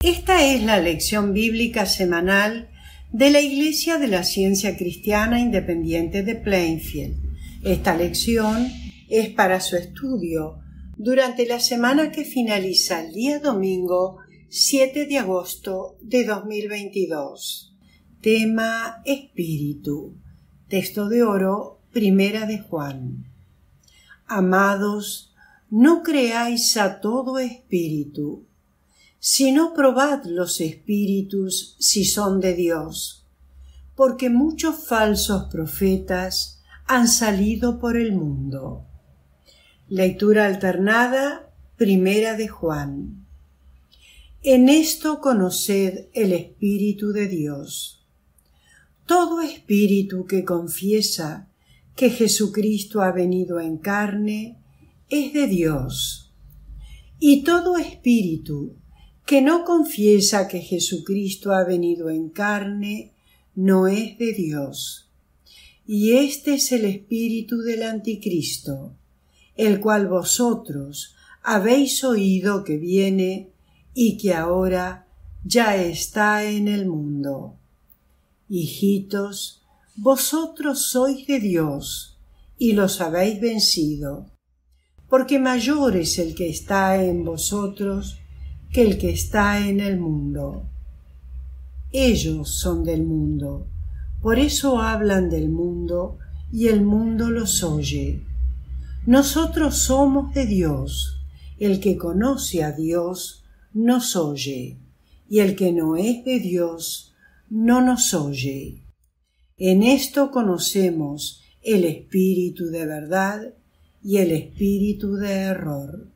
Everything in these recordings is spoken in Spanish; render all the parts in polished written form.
Esta es la lección bíblica semanal de la Iglesia de la Ciencia Cristiana Independiente de Plainfield. Esta lección es para su estudio durante la semana que finaliza el día domingo 7 de agosto de 2022. Tema Espíritu. Texto de oro, Primera de Juan. Amados, no creáis a todo espíritu, sino probad los espíritus si son de Dios, porque muchos falsos profetas han salido por el mundo. Lectura alternada, Primera de Juan. En esto conoced el Espíritu de Dios. Todo espíritu que confiesa que Jesucristo ha venido en carne es de Dios, y todo espíritu que no confiesa que Jesucristo ha venido en carne no es de Dios. Y este es el espíritu del anticristo, el cual vosotros habéis oído que viene y que ahora ya está en el mundo. Hijitos, vosotros sois de Dios y los habéis vencido, porque mayor es el que está en vosotros que el que está en el mundo. Ellos son del mundo, por eso hablan del mundo y el mundo los oye. Nosotros somos de Dios, el que conoce a Dios nos oye, y el que no es de Dios no nos oye. En esto conocemos el espíritu de verdad y el espíritu de error.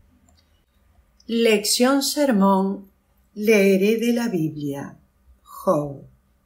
Lección sermón, leeré de la Biblia. Job.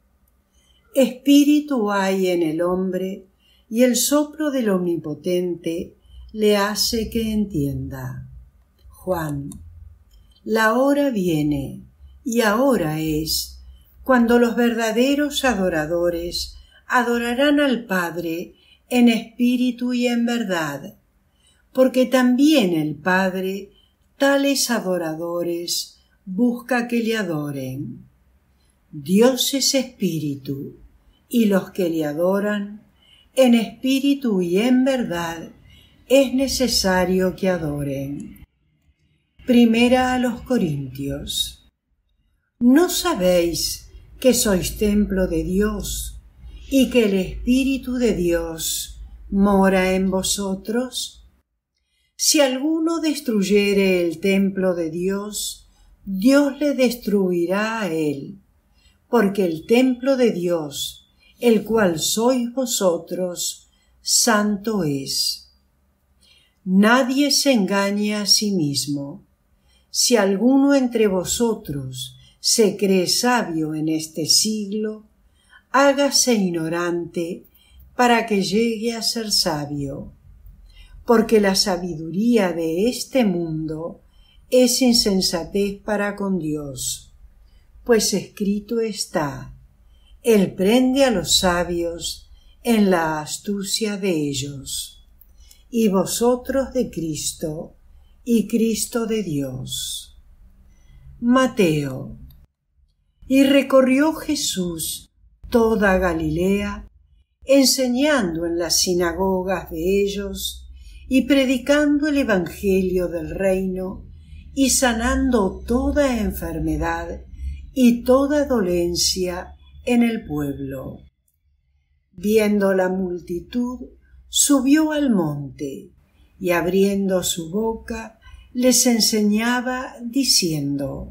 Espíritu hay en el hombre, y el soplo del Omnipotente le hace que entienda. Juan. La hora viene, y ahora es, cuando los verdaderos adoradores adorarán al Padre en espíritu y en verdad, porque también el Padre tales adoradores busca que le adoren. Dios es espíritu, y los que le adoran, en espíritu y en verdad, es necesario que adoren. Primera a los Corintios. ¿No sabéis que sois templo de Dios y que el Espíritu de Dios mora en vosotros? Si alguno destruyere el templo de Dios, Dios le destruirá a él, porque el templo de Dios, el cual sois vosotros, santo es. Nadie se engañe a sí mismo. Si alguno entre vosotros se cree sabio en este siglo, hágase ignorante para que llegue a ser sabio. Porque la sabiduría de este mundo es insensatez para con Dios. Pues escrito está, Él prende a los sabios en la astucia de ellos. Y vosotros de Cristo, y Cristo de Dios. Mateo. Y recorrió Jesús toda Galilea, enseñando en las sinagogas de ellos, y predicando el evangelio del reino, y sanando toda enfermedad y toda dolencia en el pueblo. Viendo la multitud, subió al monte, y abriendo su boca, les enseñaba, diciendo: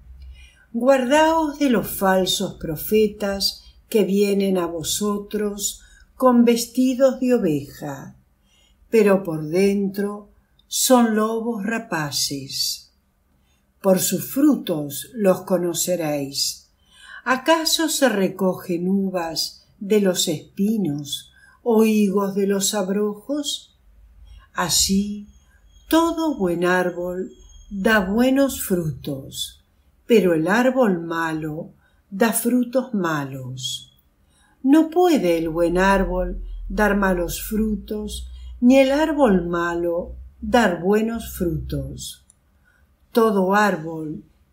Guardaos de los falsos profetas que vienen a vosotros con vestidos de oveja, pero por dentro son lobos rapaces. Por sus frutos los conoceréis. ¿Acaso se recogen uvas de los espinos o higos de los abrojos? Así, todo buen árbol da buenos frutos, pero el árbol malo da frutos malos. No puede el buen árbol dar malos frutos, ni el árbol malo dar buenos frutos. Todo árbol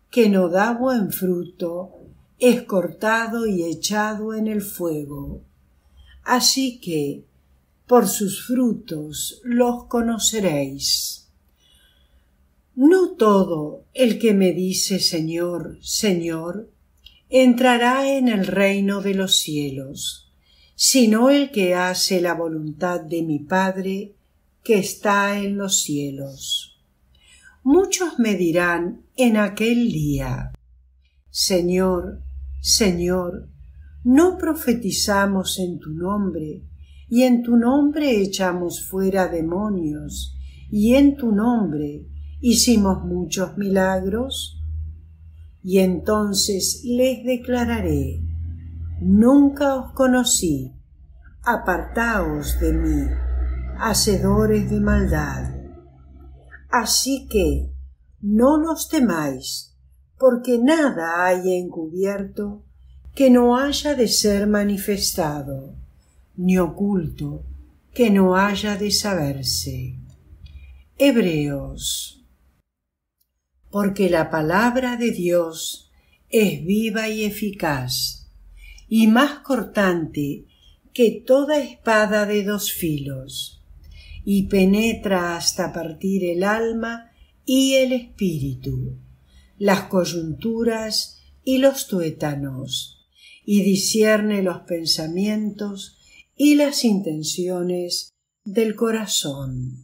que no da buen fruto es cortado y echado en el fuego. Así que por sus frutos los conoceréis. No todo el que me dice Señor, Señor, entrará en el reino de los cielos, sino el que hace la voluntad de mi Padre que está en los cielos. Muchos me dirán en aquel día: Señor, Señor, ¿no profetizamos en tu nombre, y en tu nombre echamos fuera demonios, y en tu nombre hicimos muchos milagros? Y entonces les declararé: nunca os conocí, apartaos de mí, hacedores de maldad. Así que no los temáis, porque nada hay encubierto que no haya de ser manifestado, ni oculto que no haya de saberse. Hebreos. Porque la palabra de Dios es viva y eficaz, y más cortante que toda espada de dos filos, y penetra hasta partir el alma y el espíritu, las coyunturas y los tuétanos, y discierne los pensamientos y las intenciones del corazón.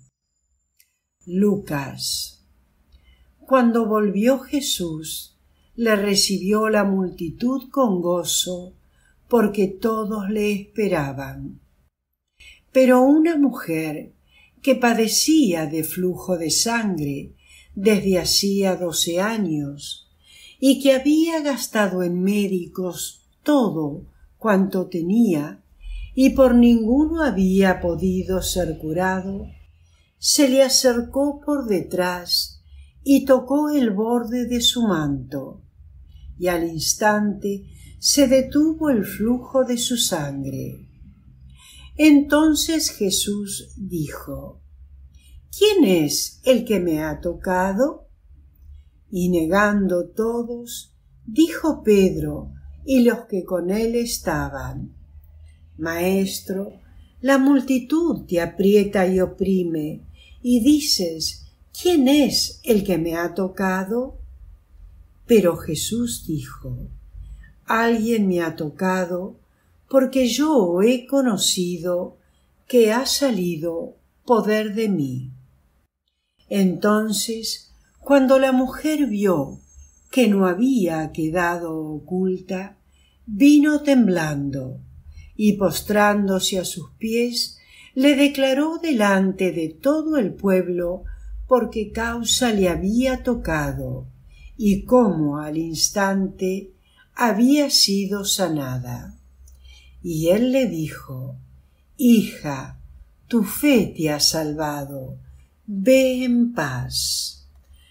Lucas. Cuando volvió Jesús, le recibió la multitud con gozo, porque todos le esperaban. Pero una mujer que padecía de flujo de sangre desde hacía 12 años, y que había gastado en médicos todo cuanto tenía, y por ninguno había podido ser curado, se le acercó por detrás y tocó el borde de su manto, y al instante se detuvo el flujo de su sangre. Entonces Jesús dijo: ¿Quién es el que me ha tocado? Y negando todos, dijo Pedro y los que con él estaban: Maestro, la multitud te aprieta y oprime, y dices: ¿quién es el que me ha tocado? Pero Jesús dijo: alguien me ha tocado, porque yo he conocido que ha salido poder de mí. Entonces, cuando la mujer vio que no había quedado oculta, vino temblando, y postrándose a sus pies, le declaró delante de todo el pueblo por qué causa le había tocado, y cómo al instante había sido sanada. Y él le dijo: Hija, tu fe te ha salvado, ve en paz.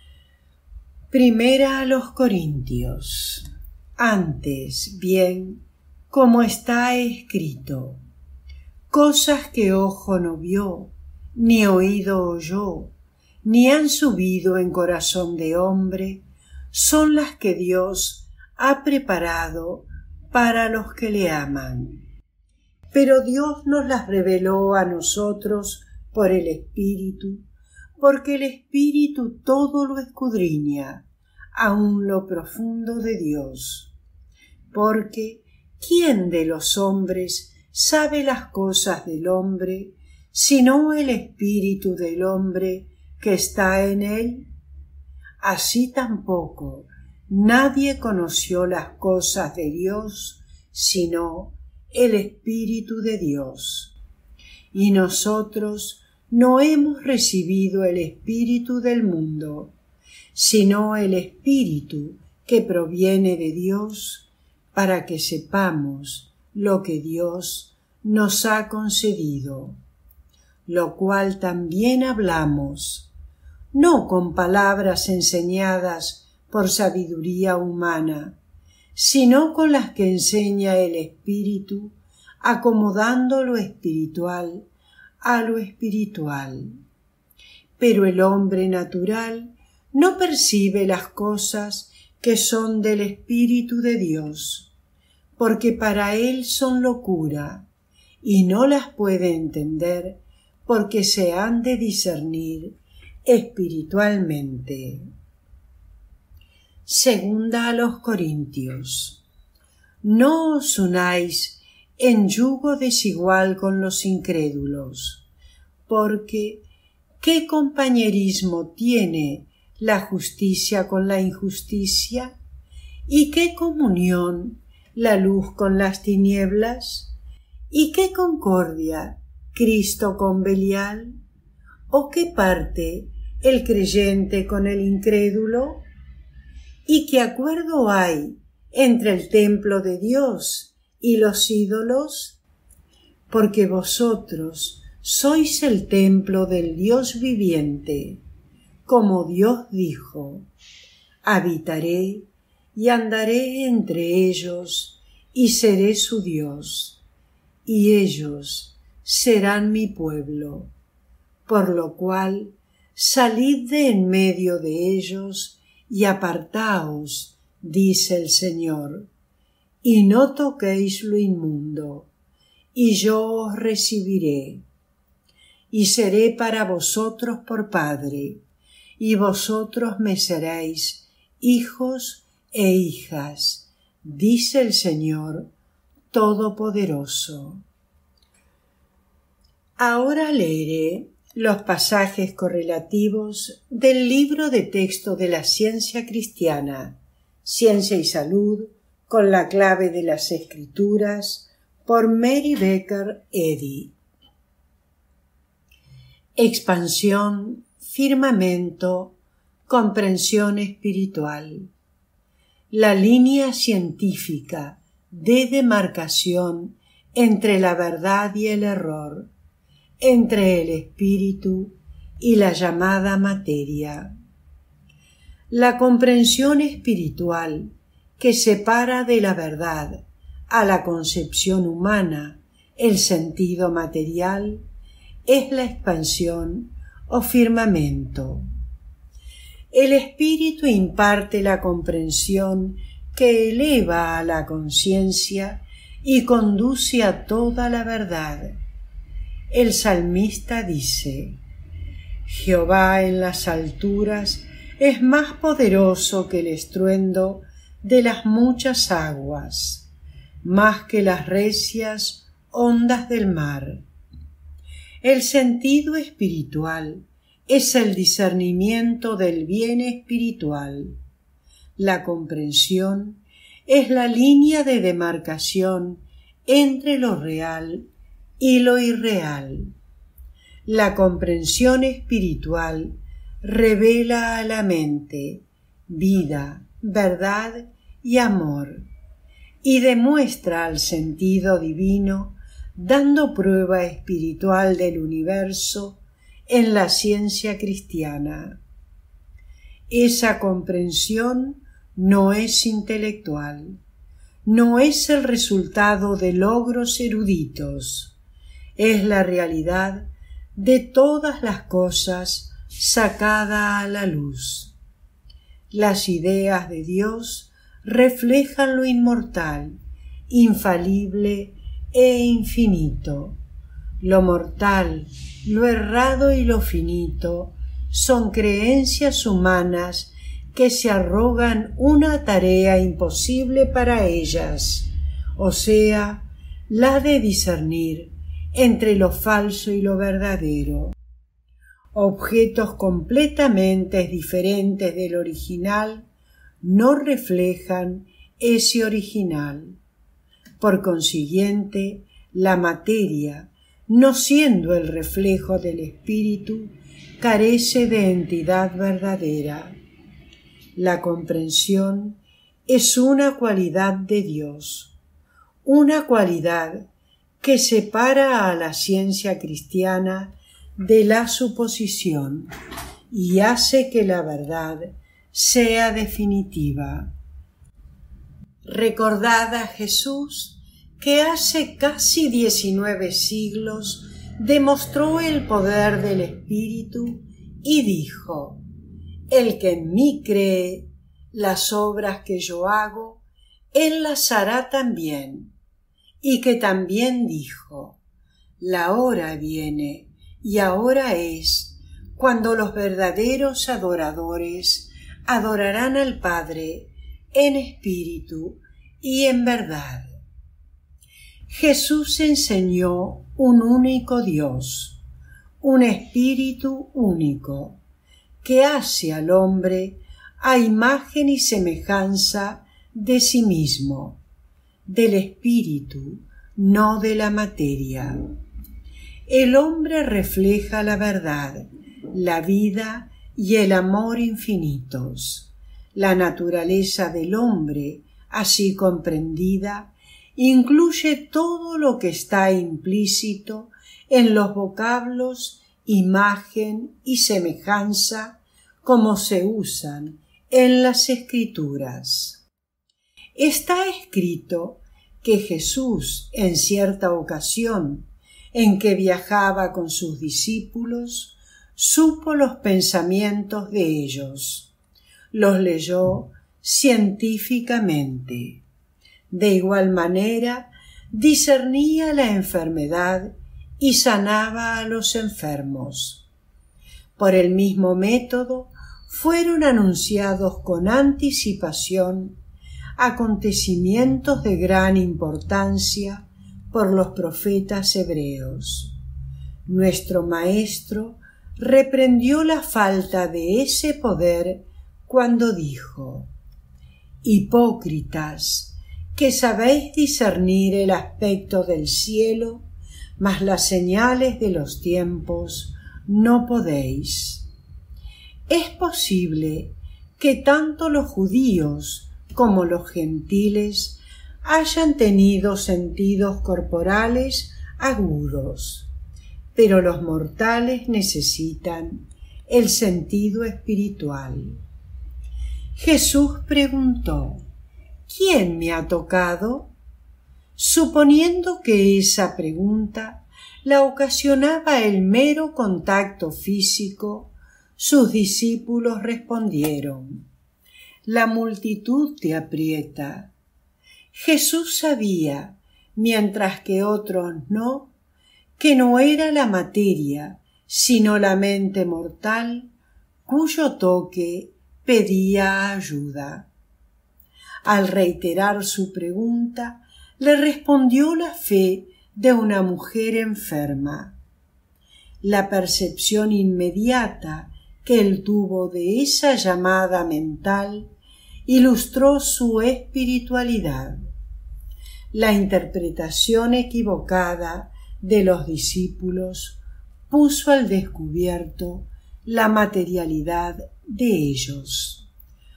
Primera a los Corintios. Antes bien, como está escrito: cosas que ojo no vio, ni oído oyó, ni han subido en corazón de hombre, son las que Dios ha preparado para los que le aman. Pero Dios nos las reveló a nosotros por el Espíritu, porque el Espíritu todo lo escudriña, aun lo profundo de Dios. Porque ¿quién de los hombres sabe las cosas del hombre, sino el Espíritu del hombre que está en él? Así tampoco nadie conoció las cosas de Dios, sino el Espíritu de Dios. Y nosotros no hemos recibido el Espíritu del mundo, sino el Espíritu que proviene de Dios, para que sepamos lo que Dios nos ha concedido, lo cual también hablamos, no con palabras enseñadas por sabiduría humana, sino con las que enseña el Espíritu, acomodando lo espiritual a lo espiritual. Pero el hombre natural no percibe las cosas que son del Espíritu de Dios, porque para Él son locura, y no las puede entender, porque se han de discernir espiritualmente. Segunda a los Corintios. No os unáis en yugo desigual con los incrédulos, porque ¿qué compañerismo tiene la justicia con la injusticia? ¿Y qué comunión la luz con las tinieblas? ¿Y qué concordia Cristo con Belial? ¿O qué parte el creyente con el incrédulo? ¿Y qué acuerdo hay entre el templo de Dios y los ídolos? Porque vosotros sois el templo del Dios viviente, como Dios dijo: habitaré y andaré entre ellos y seré su Dios, y ellos serán mi pueblo. Por lo cual, salid de en medio de ellos y apartaos, dice el Señor, y no toquéis lo inmundo, y yo os recibiré. Y seré para vosotros por Padre, y vosotros me seréis hijos e hijas, dice el Señor Todopoderoso. Ahora leeré los pasajes correlativos del libro de texto de la ciencia cristiana, Ciencia y Salud, con la clave de las Escrituras, por Mary Baker Eddy. Expansión, firmamento, comprensión espiritual. La línea científica de demarcación entre la verdad y el error, entre el espíritu y la llamada materia. La comprensión espiritual que separa de la verdad a la concepción humana el sentido material es la expansión o firmamento. El espíritu imparte la comprensión que eleva a la conciencia y conduce a toda la verdad. El salmista dice: Jehová en las alturas es más poderoso que el estruendo de las muchas aguas, más que las recias ondas del mar. El sentido espiritual es el discernimiento del bien espiritual. La comprensión es la línea de demarcación entre lo real y lo irreal. La comprensión espiritual revela a la mente vida, verdad y amor, y demuestra al sentido divino, dando prueba espiritual del universo en la ciencia cristiana. Esa comprensión no es intelectual, no es el resultado de logros eruditos, es la realidad de todas las cosas sacada a la luz. Las ideas de Dios reflejan lo inmortal, infalible e infinito. Lo mortal, lo errado y lo finito son creencias humanas que se arrogan una tarea imposible para ellas, o sea, la de discernir entre lo falso y lo verdadero. Objetos completamente diferentes del original no reflejan ese original. Por consiguiente, la materia, no siendo el reflejo del espíritu, carece de entidad verdadera. La comprensión es una cualidad de Dios, una cualidad que separa a la ciencia cristiana de la suposición y hace que la verdad sea definitiva. Recordad a Jesús que hace casi 19 siglos demostró el poder del Espíritu y dijo: el que en mí cree, las obras que yo hago, Él las hará también. Y que también dijo: la hora viene, y ahora es, cuando los verdaderos adoradores adorarán al Padre en espíritu y en verdad. Jesús enseñó un único Dios, un espíritu único, que hace al hombre a imagen y semejanza de sí mismo, del espíritu, no de la materia. El hombre refleja la verdad, la vida y el amor infinitos. La naturaleza del hombre, así comprendida, incluye todo lo que está implícito en los vocablos imagen y semejanza como se usan en las Escrituras. Está escrito que Jesús, en cierta ocasión en que viajaba con sus discípulos, supo los pensamientos de ellos, los leyó científicamente. De igual manera, discernía la enfermedad y sanaba a los enfermos. Por el mismo método, fueron anunciados con anticipación acontecimientos de gran importancia por los profetas hebreos. Nuestro Maestro reprendió la falta de ese poder cuando dijo: hipócritas, que sabéis discernir el aspecto del cielo, mas las señales de los tiempos no podéis. Es posible que tanto los judíos como los gentiles hayan tenido sentidos corporales agudos, pero los mortales necesitan el sentido espiritual. Jesús preguntó: ¿quién me ha tocado? Suponiendo que esa pregunta la ocasionaba el mero contacto físico, sus discípulos respondieron: la multitud te aprieta. Jesús sabía, mientras que otros no, que no era la materia, sino la mente mortal, cuyo toque pedía ayuda. Al reiterar su pregunta, le respondió la fe de una mujer enferma. La percepción inmediata que él tuvo de esa llamada mental ilustró su espiritualidad. La interpretación equivocada de los discípulos puso al descubierto la materialidad de ellos.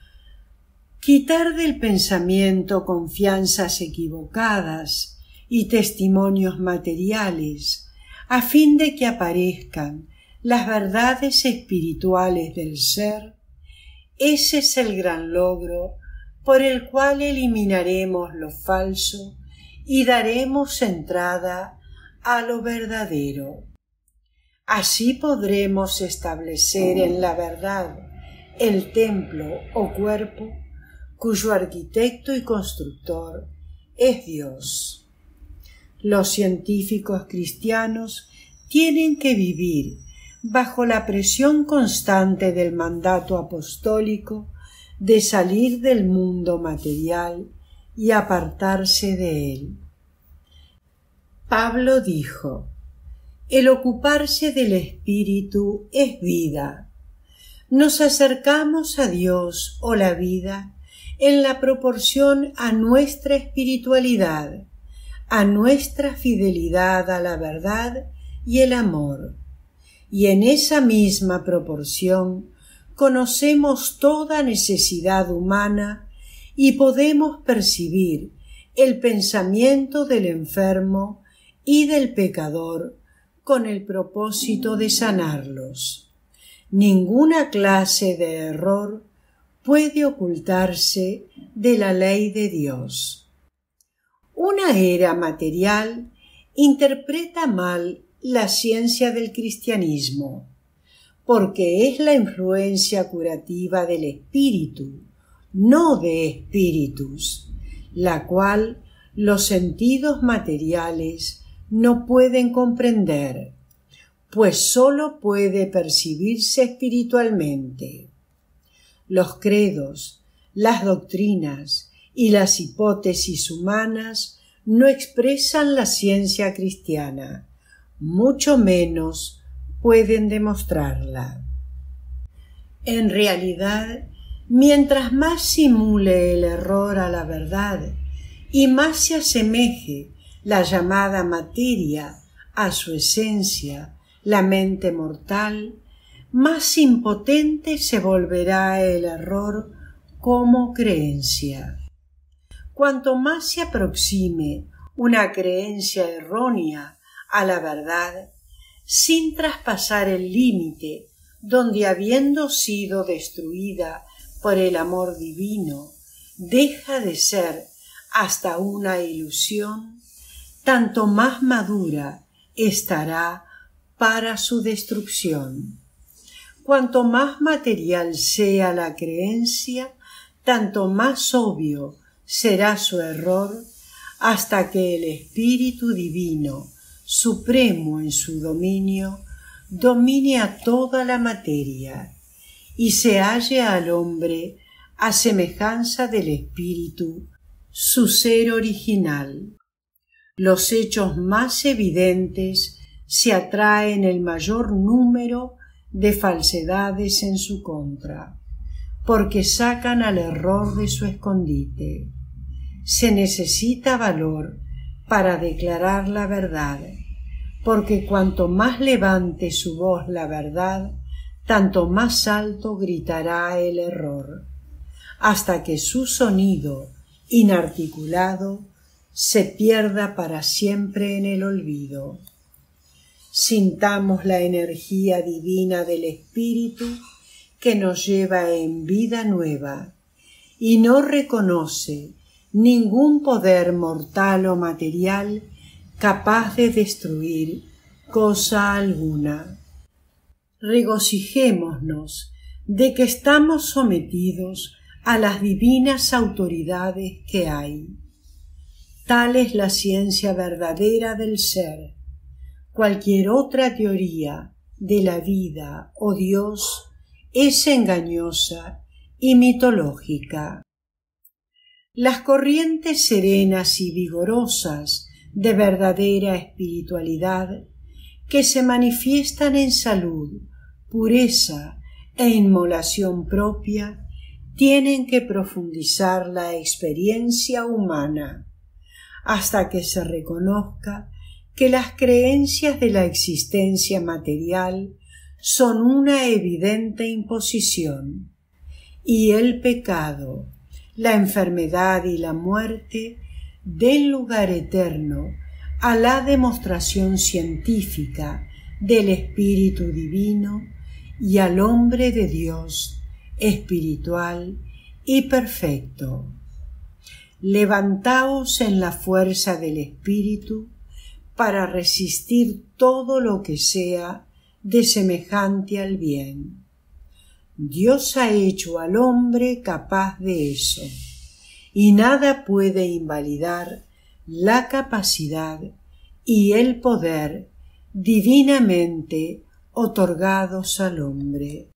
Quitar del pensamiento confianzas equivocadas y testimonios materiales a fin de que aparezcan las verdades espirituales del ser, ese es el gran logro por el cual eliminaremos lo falso y daremos entrada a lo verdadero. Así podremos establecer en la verdad el templo o cuerpo cuyo arquitecto y constructor es Dios. Los científicos cristianos tienen que vivir bajo la presión constante del mandato apostólico de salir del mundo material y apartarse de él. Pablo dijo: el ocuparse del espíritu es vida. Nos acercamos a Dios o la vida en la proporción a nuestra espiritualidad, a nuestra fidelidad a la verdad y el amor. Y en esa misma proporción conocemos toda necesidad humana y podemos percibir el pensamiento del enfermo y del pecador con el propósito de sanarlos. Ninguna clase de error puede ocultarse de la ley de Dios. Una era material interpreta mal la ciencia del cristianismo, porque es la influencia curativa del espíritu, no de espíritus, la cual los sentidos materiales no pueden comprender, pues sólo puede percibirse espiritualmente. Los credos, las doctrinas y las hipótesis humanas no expresan la ciencia cristiana, mucho menos pueden demostrarla. En realidad, mientras más simule el error a la verdad y más se asemeje la llamada materia a su esencia, la mente mortal, más impotente se volverá el error como creencia. Cuanto más se aproxime una creencia errónea a la verdad, sin traspasar el límite donde, habiendo sido destruida por el amor divino, deja de ser hasta una ilusión, tanto más madura estará para su destrucción. Cuanto más material sea la creencia, tanto más obvio será su error, hasta que el Espíritu Divino, supremo en su dominio, domine a toda la materia y se halle al hombre a semejanza del Espíritu, su ser original. Los hechos más evidentes se atraen el mayor número de falsedades en su contra, porque sacan al error de su escondite. Se necesita valor para declarar la verdad, porque cuanto más levante su voz la verdad, tanto más alto gritará el error, hasta que su sonido inarticulado se pierda para siempre en el olvido. Sintamos la energía divina del Espíritu que nos lleva en vida nueva y no reconoce ningún poder mortal o material capaz de destruir cosa alguna. Regocijémonos de que estamos sometidos a las divinas autoridades que hay. Tal es la ciencia verdadera del ser. Cualquier otra teoría de la vida o Dios es engañosa y mitológica. Las corrientes serenas y vigorosas de verdadera espiritualidad, que se manifiestan en salud, pureza e inmolación propia, tienen que profundizar la experiencia humana, hasta que se reconozca que las creencias de la existencia material son una evidente imposición, y el pecado, la enfermedad y la muerte den lugar eterno a la demostración científica del Espíritu Divino y al hombre de Dios espiritual y perfecto. Levantaos en la fuerza del Espíritu para resistir todo lo que sea desemejante al bien. Dios ha hecho al hombre capaz de eso, y nada puede invalidar la capacidad y el poder divinamente otorgados al hombre.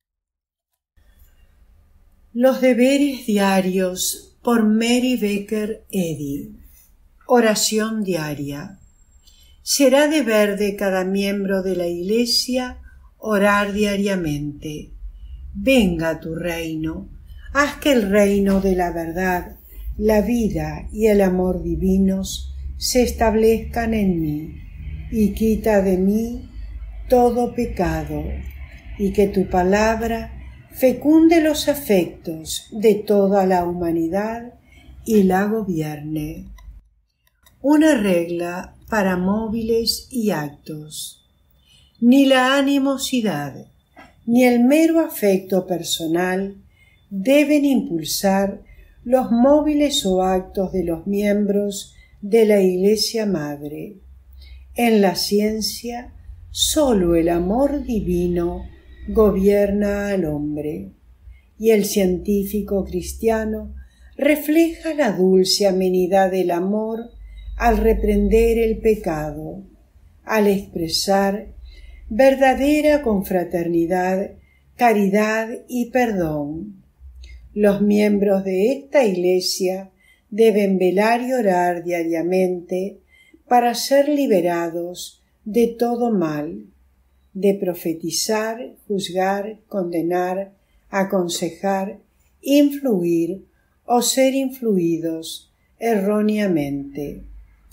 Los deberes diarios por Mary Baker Eddy. Oración diaria. Será deber de cada miembro de la Iglesia orar diariamente. Venga tu reino, haz que el reino de la verdad, la vida y el amor divinos se establezcan en mí, y quita de mí todo pecado, y que tu palabra fecunde los afectos de toda la humanidad y la gobierne. Una regla para móviles y actos. Ni la animosidad ni el mero afecto personal deben impulsar los móviles o actos de los miembros de la Iglesia Madre. En la ciencia, sólo el amor divino gobierna al hombre, y el científico cristiano refleja la dulce amenidad del amor al reprender el pecado, al expresar verdadera confraternidad, caridad y perdón. Los miembros de esta Iglesia deben velar y orar diariamente para ser liberados de todo mal, de profetizar, juzgar, condenar, aconsejar, influir o ser influidos erróneamente.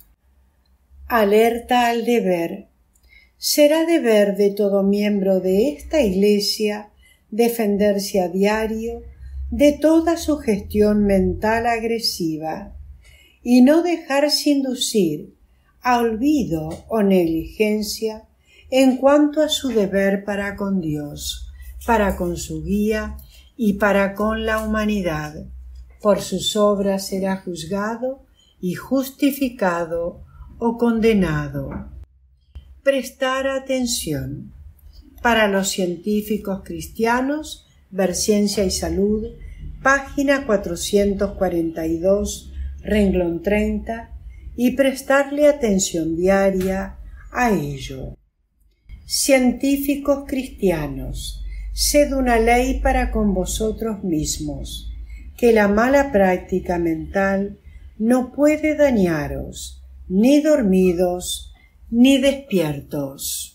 Alerta al deber. Será deber de todo miembro de esta Iglesia defenderse a diario de toda sugestión mental agresiva y no dejarse inducir a olvido o negligencia en cuanto a su deber para con Dios, para con su guía y para con la humanidad. Por sus obras será juzgado y justificado o condenado. Prestar atención. Para los científicos cristianos, Ver Ciencia y Salud, página 442, renglón 30, y prestarle atención diaria a ello. Científicos cristianos, sed una ley para con vosotros mismos, que la mala práctica mental no puede dañaros, ni dormidos, ni despiertos.